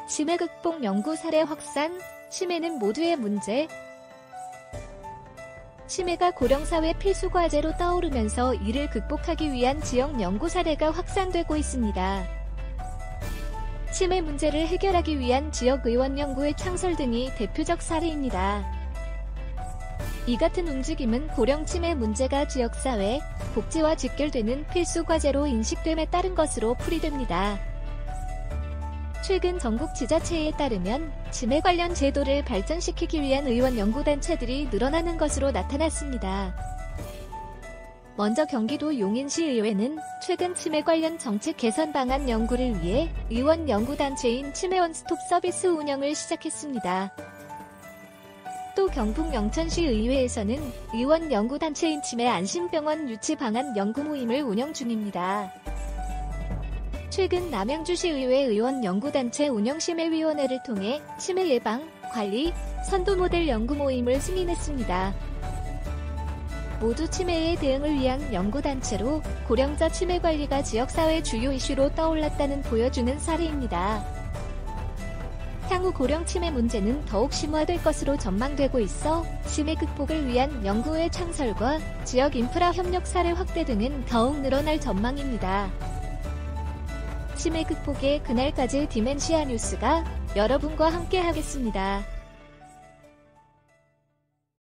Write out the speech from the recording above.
치매 극복 연구 사례 확산, 치매는 모두의 문제. 치매가 고령사회 필수과제로 떠오르면서 이를 극복하기 위한 지역 연구 사례가 확산되고 있습니다. 치매 문제를 해결하기 위한 지역의원 연구의 창설 등이 대표적 사례입니다. 이 같은 움직임은 고령 치매 문제가 지역사회, 복지와 직결되는 필수과제로 인식됨에 따른 것으로 풀이됩니다. 최근 전국 지자체에 따르면 치매 관련 제도를 발전시키기 위한 의원 연구단체들이 늘어나는 것으로 나타났습니다. 먼저 경기도 용인시의회는 최근 치매 관련 정책 개선 방안 연구를 위해 의원 연구단체인 치매 원스톱 서비스 운영을 시작했습니다. 또 경북 영천시의회에서는 의원 연구단체인 치매 안심병원 유치 방안 연구 모임을 운영 중입니다. 최근 남양주시의회 의원 연구단체 운영심의위원회를 통해 치매 예방, 관리, 선도 모델 연구 모임을 승인했습니다. 모두 치매에 대응을 위한 연구단체로 고령자 치매 관리가 지역사회 주요 이슈로 떠올랐다는 보여주는 사례입니다. 향후 고령 치매 문제는 더욱 심화될 것으로 전망되고 있어 치매 극복을 위한 연구의 창설과 지역 인프라 협력 사례 확대 등은 더욱 늘어날 전망입니다. 치매 극복의 그날까지 디멘시아 뉴스가 여러분과 함께 하겠습니다.